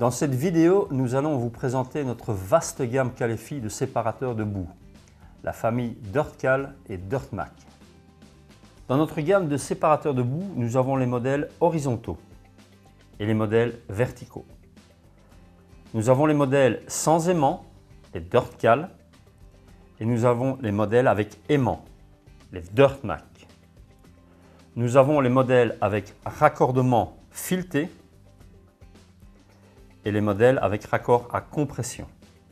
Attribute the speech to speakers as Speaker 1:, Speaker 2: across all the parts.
Speaker 1: Dans cette vidéo, nous allons vous présenter notre vaste gamme Calefi de séparateurs de boue, la famille DirtCal et DirtMac. Dans notre gamme de séparateurs de boue, nous avons les modèles horizontaux et les modèles verticaux. Nous avons les modèles sans aimant, les DirtCal, et nous avons les modèles avec aimant, les DirtMac. Nous avons les modèles avec raccordement fileté et les modèles avec raccord à compression.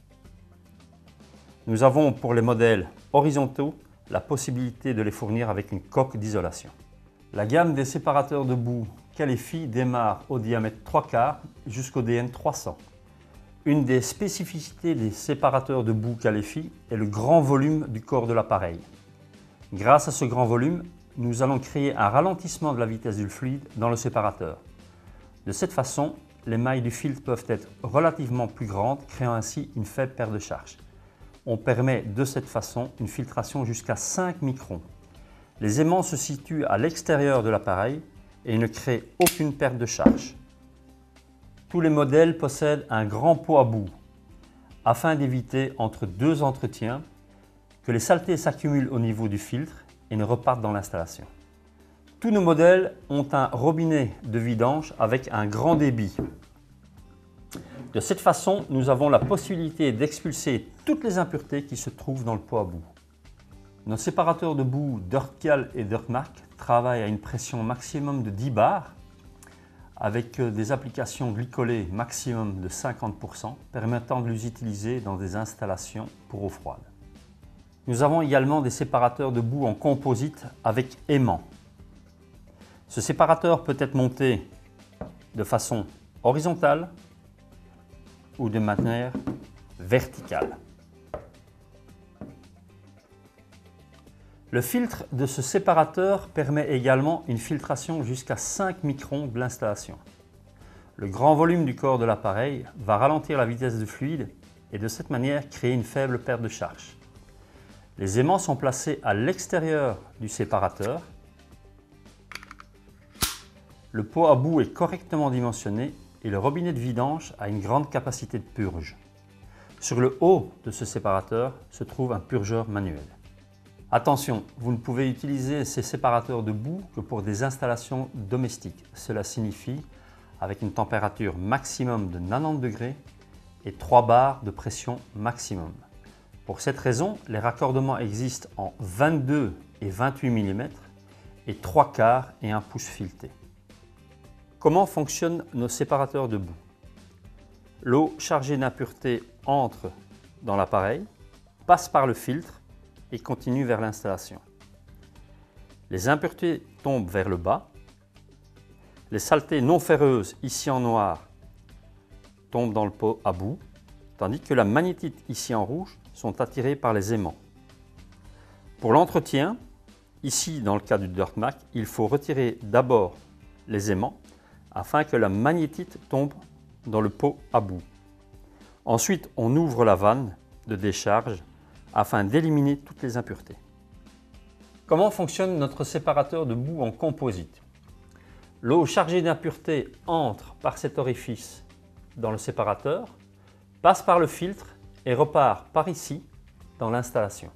Speaker 1: Nous avons pour les modèles horizontaux la possibilité de les fournir avec une coque d'isolation. La gamme des séparateurs de boue Calefi démarre au diamètre 3/4 jusqu'au DN 300. Une des spécificités des séparateurs de boue Calefi est le grand volume du corps de l'appareil. Grâce à ce grand volume, nous allons créer un ralentissement de la vitesse du fluide dans le séparateur. De cette façon, les mailles du filtre peuvent être relativement plus grandes, créant ainsi une faible perte de charge. On permet de cette façon une filtration jusqu'à 5 microns. Les aimants se situent à l'extérieur de l'appareil et ne créent aucune perte de charge. Tous les modèles possèdent un grand pot à boue, afin d'éviter entre deux entretiens que les saletés s'accumulent au niveau du filtre et ne repartent dans l'installation. Tous nos modèles ont un robinet de vidange avec un grand débit. De cette façon, nous avons la possibilité d'expulser toutes les impuretés qui se trouvent dans le pot à boue. Nos séparateurs de boue DirtCal et DirtMac travaillent à une pression maximum de 10 bars avec des applications glycolées maximum de 50%, permettant de les utiliser dans des installations pour eau froide. Nous avons également des séparateurs de boue en composite avec aimant. Ce séparateur peut être monté de façon horizontale ou de manière verticale. Le filtre de ce séparateur permet également une filtration jusqu'à 5 microns de l'installation. Le grand volume du corps de l'appareil va ralentir la vitesse du fluide et de cette manière créer une faible perte de charge. Les aimants sont placés à l'extérieur du séparateur. Le pot à boue est correctement dimensionné et le robinet de vidange a une grande capacité de purge. Sur le haut de ce séparateur se trouve un purgeur manuel. Attention, vous ne pouvez utiliser ces séparateurs de boue que pour des installations domestiques. Cela signifie avec une température maximum de 90 degrés et 3 bars de pression maximum. Pour cette raison, les raccordements existent en 22 et 28 mm et 3/4 et 1 pouce fileté. Comment fonctionnent nos séparateurs de boue? L'eau chargée d'impuretés entre dans l'appareil, passe par le filtre et continue vers l'installation. Les impuretés tombent vers le bas. Les saletés non ferreuses, ici en noir, tombent dans le pot à boue, tandis que la magnétite, ici en rouge, sont attirées par les aimants. Pour l'entretien, ici dans le cas du DirtMac, il faut retirer d'abord les aimants afin que la magnétite tombe dans le pot à boue. Ensuite, on ouvre la vanne de décharge afin d'éliminer toutes les impuretés. Comment fonctionne notre séparateur de boue en composite? L'eau chargée d'impuretés entre par cet orifice dans le séparateur, passe par le filtre et repart par ici dans l'installation.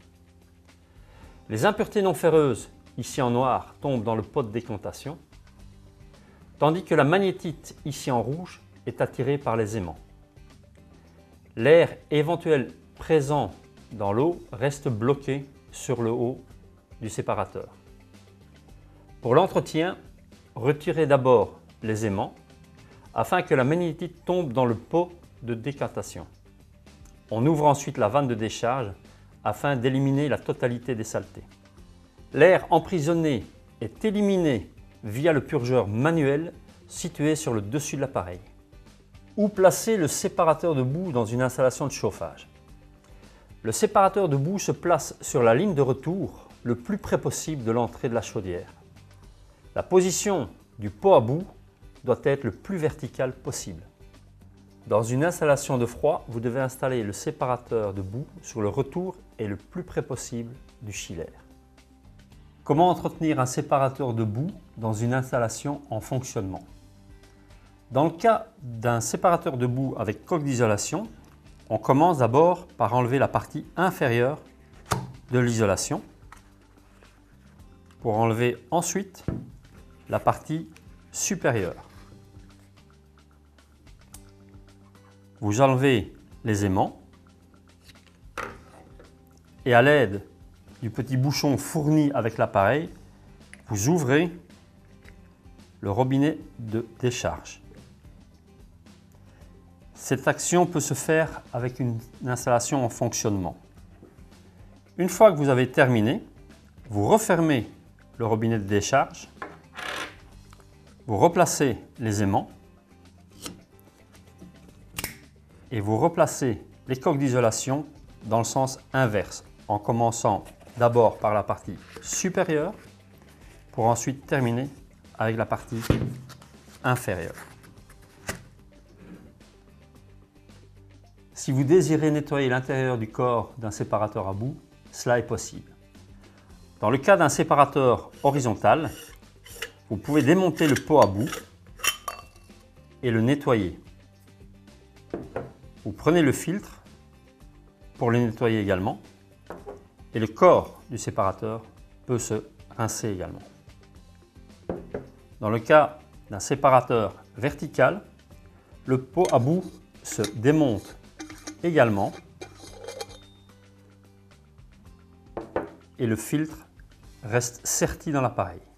Speaker 1: Les impuretés non ferreuses, ici en noir, tombent dans le pot de décantation, tandis que la magnétite, ici en rouge, est attirée par les aimants. L'air éventuel présent dans l'eau reste bloqué sur le haut du séparateur. Pour l'entretien, retirez d'abord les aimants afin que la magnétite tombe dans le pot de décantation. On ouvre ensuite la vanne de décharge afin d'éliminer la totalité des saletés. L'air emprisonné est éliminé via le purgeur manuel situé sur le dessus de l'appareil. Où placer le séparateur de boue dans une installation de chauffage? Le séparateur de boue se place sur la ligne de retour le plus près possible de l'entrée de la chaudière. La position du pot à boue doit être le plus verticale possible. Dans une installation de froid, vous devez installer le séparateur de boue sur le retour et le plus près possible du chiller. Comment entretenir un séparateur de boue dans une installation en fonctionnement? Dans le cas d'un séparateur de boue avec coque d'isolation, on commence d'abord par enlever la partie inférieure de l'isolation pour enlever ensuite la partie supérieure. Vous enlevez les aimants et à l'aide du petit bouchon fourni avec l'appareil, vous ouvrez le robinet de décharge. Cette action peut se faire avec une installation en fonctionnement. Une fois que vous avez terminé, vous refermez le robinet de décharge, vous replacez les aimants et vous replacez les coques d'isolation dans le sens inverse, en commençant d'abord par la partie supérieure pour ensuite terminer avec la partie inférieure. Si vous désirez nettoyer l'intérieur du corps d'un séparateur à boue, cela est possible. Dans le cas d'un séparateur horizontal, vous pouvez démonter le pot à boue et le nettoyer. Vous prenez le filtre pour le nettoyer également et le corps du séparateur peut se rincer également. Dans le cas d'un séparateur vertical, le pot à boue se démonte également et le filtre reste serti dans l'appareil.